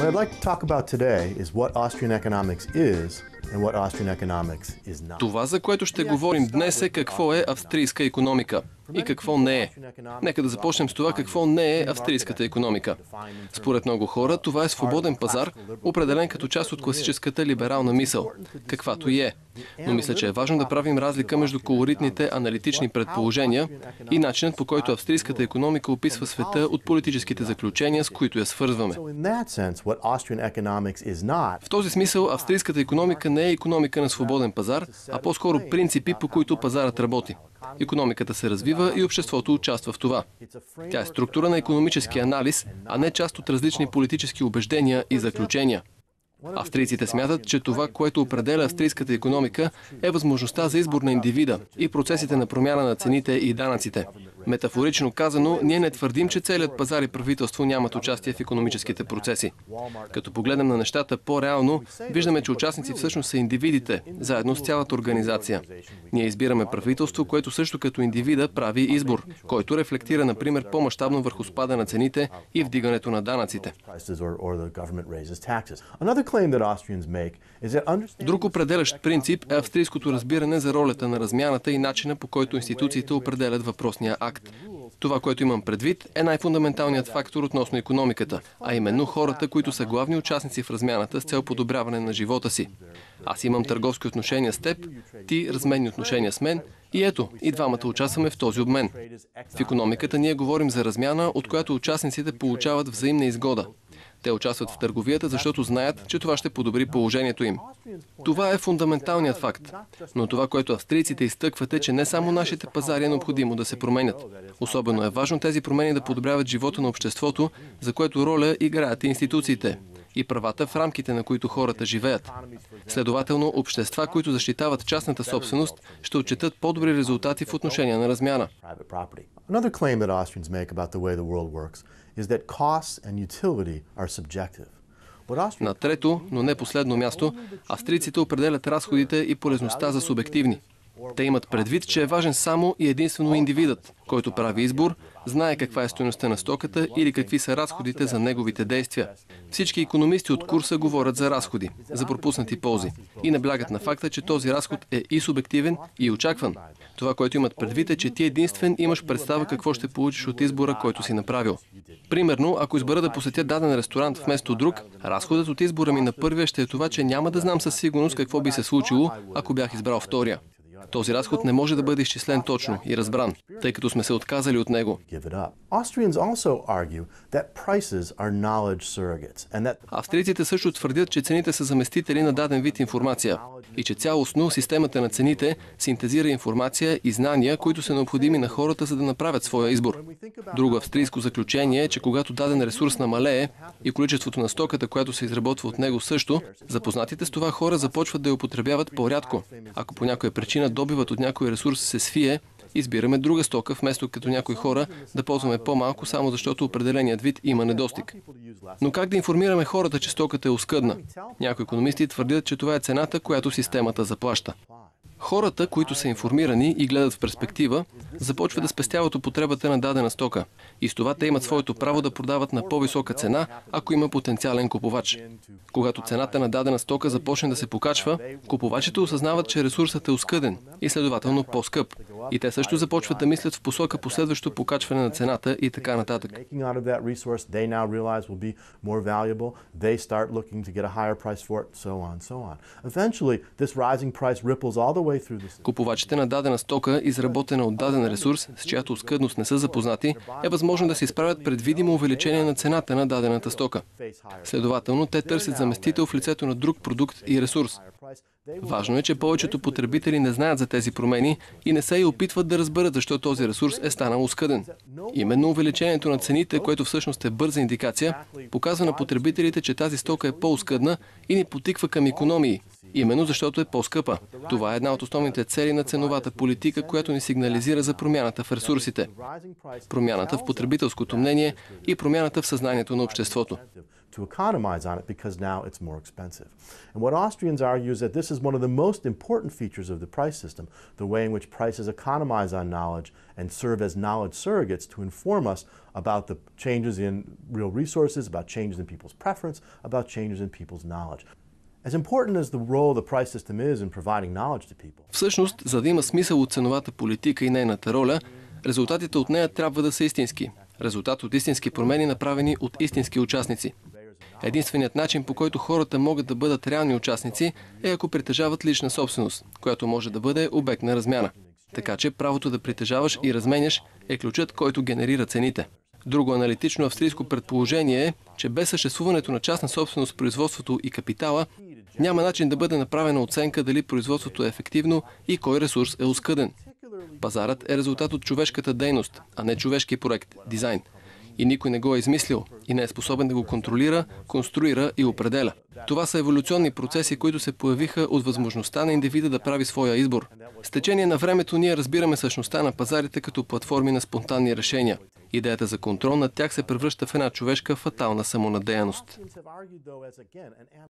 What I'd like to talk about today is what Austrian economics is and what Austrian economics is not. Това, за което ще говорим днес, е какво е австрийска икономика и какво не е. Нека да започнем с това какво не е австрийската икономика. Според много хора, това е свободен пазар, определен като част от класическата либерална мисъл, каквато и е. Но мисля, че е важно да правим разлика между колоритните аналитични предположения и начинът, по който австрийската икономика описва света от политическите заключения, с които я свързваме. В този смисъл, австрийската икономика не е икономика на свободен пазар, а по-скоро принципи, по които пазарът работи. Икономиката се развива и обществото участва в това. Тя е структура на икономически анализ, а не част от различни политически убеждения и заключения. Австрийците смятат, че това, което определя австрийската икономика, е възможността за избор на индивида и процесите на промяна на цените и данъците. Метафорично казано, ние не твърдим, че целият пазар и правителство нямат участие в икономическите процеси. Като погледнем на нещата по-реално, виждаме, че участници всъщност са индивидите, заедно с цялата организация. Ние избираме правителство, което също като индивида прави избор, който рефлектира, например, по-мащабно върху спада на цените и вдигането на данъците. Друг определящ принцип е австрийското разбиране за ролята на размяната и начина, по който институциите определят въпросния акт. Това, което имам предвид, е най-фундаменталният фактор относно икономиката, а именно хората, които са главни участници в размяната с цел подобряване на живота си. Аз имам търговски отношения с теб, ти разменни отношения с мен и ето, и двамата участваме в този обмен. В икономиката ние говорим за размяна, от която участниците получават взаимна изгода. Те участват в търговията, защото знаят, че това ще подобри положението им. Това е фундаменталният факт. Но това, което австрийците изтъкват, е, че не само нашите пазари е необходимо да се променят. Особено е важно тези промени да подобряват живота на обществото, за което роля играят и институциите и правата, в рамките на които хората живеят. Следователно, общества, които защитават частната собственост, ще отчетат по-добри резултати в отношение на размяна. Another claim that Austrians make about the way the world works is that costs and utility are subjective. На трето, но не последно място, австрийците определят разходите и полезността за субективни. Те имат предвид, че е важен само и единствено индивидът, който прави избор, знае каква е стойността на стоката или какви са разходите за неговите действия. Всички икономисти от курса говорят за разходи, за пропуснати ползи и наблягат на факта, че този разход е и субективен, и очакван. Това, което имат предвид, е, че ти единствен имаш представа какво ще получиш от избора, който си направил. Примерно, ако избера да посетя даден ресторант вместо друг, разходът от избора ми на първия ще е това, че няма да знам със сигурност какво би се случило, ако бях избрал втория. Този разход не може да бъде изчислен точно и разбран, тъй като сме се отказали от него. Австрийците също твърдят, че цените са заместители на даден вид информация и че цялостно системата на цените синтезира информация и знания, които са необходими на хората, за да направят своя избор. Друго австрийско заключение е, че когато даден ресурс намалее и количеството на стоката, която се изработва от него също, запознатите с това хора започват да я употребяват по-рядко. Ако по някоя причина добивът от някой ресурс се свие, избираме друга стока, вместо като някои хора да ползваме по-малко, само защото определеният вид има недостиг. Но как да информираме хората, че стоката е оскъдна? Някои икономисти твърдят, че това е цената, която системата заплаща. Хората, които са информирани и гледат в перспектива, започват да спестяват употребата на дадена стока. И с това те имат своето право да продават на по-висока цена, ако има потенциален купувач. Когато цената на дадена стока започне да се покачва, купувачите осъзнават, че ресурсът е оскъден и следователно по-скъп. И те също започват да мислят в посока последващо покачване на цената и така нататък. Купувачите на дадена стока, изработена от даден ресурс, с чиято оскъдност не са запознати, е възможно да се изправят пред видимо увеличение на цената на дадената стока. Следователно, те търсят заместител в лицето на друг продукт и ресурс. Важно е, че повечето потребители не знаят за тези промени и не се и опитват да разберат защо този ресурс е станал оскъден. Именно увеличението на цените, което всъщност е бърза индикация, показва на потребителите, че тази стока е по-оскъдна и ни потиква към икономии. Именно защото е по-скъпа. Това е една от основните цели на ценовата политика, която ни сигнализира за промяната в ресурсите, промяната в потребителското мнение и промяната в съзнанието на обществото. to economize on it because now it's more expensive. And what Austrians argue is that this is one of the most important features of the price system, the way in which prices economize on knowledge and serve as knowledge surrogates to inform us about the changes in real resources, about changes in people's preference, about changes in people's knowledge. As important as the role the price system is in providing knowledge to people. Всъщност, за да има смисъл от ценовата политика и нейната роля, резултатите от нея трябва да са истински. Резултат от истински промени, направени от истински участници. Единственият начин, по който хората могат да бъдат реални участници, е ако притежават лична собственост, която може да бъде обект на размяна. Така че правото да притежаваш и разменяш е ключът, който генерира цените. Друго аналитично австрийско предположение е, че без съществуването на частна собственост в производството и капитала, няма начин да бъде направена оценка дали производството е ефективно и кой ресурс е оскъден. Пазарът е резултат от човешката дейност, а не човешки проект, дизайн. И никой не го е измислил и не е способен да го контролира, конструира и определя. Това са еволюционни процеси, които се появиха от възможността на индивида да прави своя избор. С течение на времето ние разбираме същността на пазарите като платформи на спонтанни решения. Идеята за контрол над тях се превръща в една човешка фатална самонадеяност.